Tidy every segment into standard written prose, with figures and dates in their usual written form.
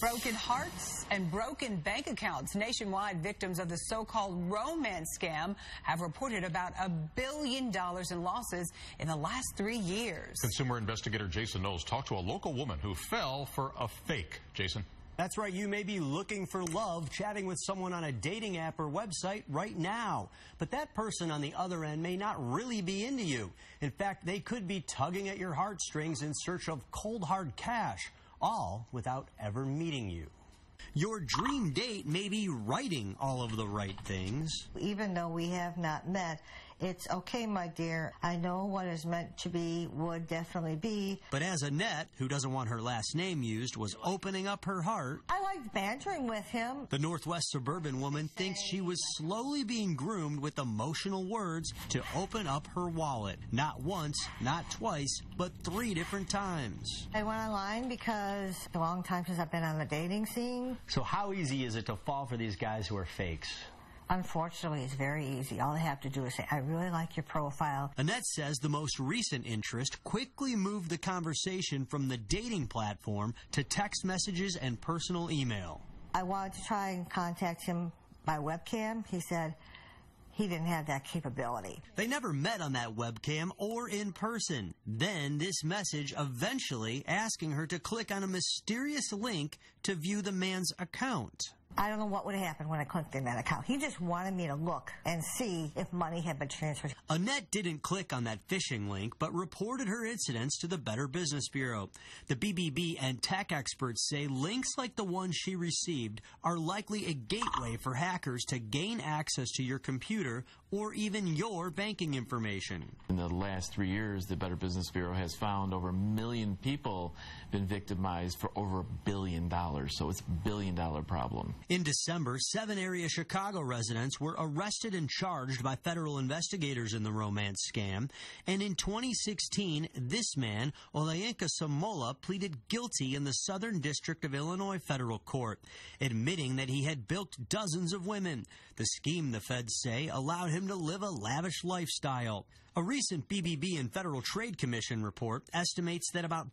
Broken hearts and broken bank accounts. Nationwide, victims of the so-called romance scam have reported about $1 billion in losses in the last 3 years. Consumer investigator Jason Knowles talked to a local woman who fell for a fake. Jason. That's right. You may be looking for love, chatting with someone on a dating app or website right now. But that person on the other end may not really be into you. In fact, they could be tugging at your heartstrings in search of cold, hard cash, all without ever meeting you. Your dream date may be writing all of the right things. Even though we have not met, it's okay, my dear. I know what is meant to be would definitely be. But as Annette, who doesn't want her last name used, was opening up her heart, I liked bantering with him. The Northwest suburban woman thinks she was slowly being groomed with emotional words to open up her wallet. Not once, not twice, but 3 different times. I went online because it's a long time since I've been on the dating scene. So how easy is it to fall for these guys who are fakes? Unfortunately, it's very easy. All they have to do is say, I really like your profile. Annette says the most recent interest quickly moved the conversation from the dating platform to text messages and personal email. I wanted to try and contact him by webcam. He said he didn't have that capability. They never met on that webcam or in person. Then this message eventually asking her to click on a mysterious link to view the man's account. I don't know what would have happened when I clicked in that account. He just wanted me to look and see if money had been transferred. Annette didn't click on that phishing link, but reported her incidents to the Better Business Bureau. The BBB and tech experts say links like the one she received are likely a gateway for hackers to gain access to your computer or even your banking information. In the last 3 years, the Better Business Bureau has found over 1 million people been victimized for over $1 billion. So it's $1 billion problem. In December, 7 area Chicago residents were arrested and charged by federal investigators in the romance scam. And in 2016, this man, Olayinka Samola, pleaded guilty in the Southern District of Illinois federal court, admitting that he had bilked dozens of women. The scheme, the feds say, allowed him to live a lavish lifestyle. A recent BBB and Federal Trade Commission report estimates that about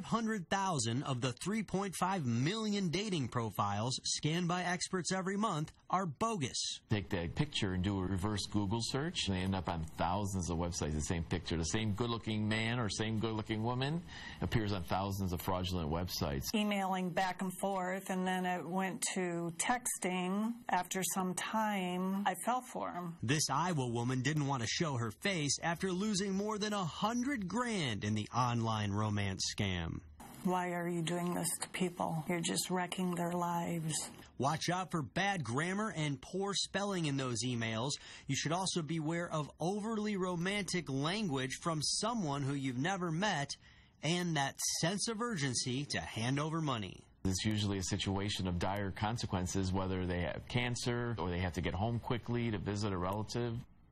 500,000 of the 3.5 million dating profiles scanned by experts every month are bogus. Take that picture and do a reverse Google search, and they end up on thousands of websites. The same picture, the same good-looking man or same good-looking woman appears on thousands of fraudulent websites. Emailing back and forth, and then it went to texting. After some time, I fell for him. This Iowa woman didn't want to show her face after losing more than $100,000 in the online romance scam. Why are you doing this to people? You're just wrecking their lives. Watch out for bad grammar and poor spelling in those emails. You should also beware of overly romantic language from someone who you've never met and that sense of urgency to hand over money. It's usually a situation of dire consequences, whether they have cancer or they have to get home quickly to visit a relative.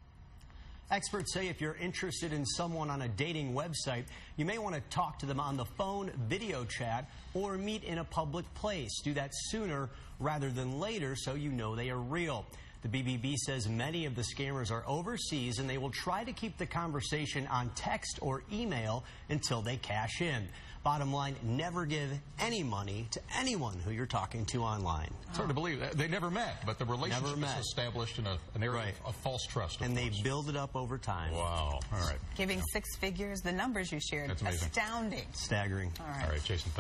Experts say if you're interested in someone on a dating website, you may want to talk to them on the phone, video chat, or meet in a public place. Do that sooner rather than later so you know they are real. The BBB says many of the scammers are overseas and they will try to keep the conversation on text or email until they cash in. Bottom line, never give any money to anyone who you're talking to online. It's hard to believe. They never met, but the relationship is established in an area of false trust. And they build it up over time. Wow. All right. Giving 6 figures, the numbers you shared, That's amazing. astounding. Staggering. All right. All right, Jason.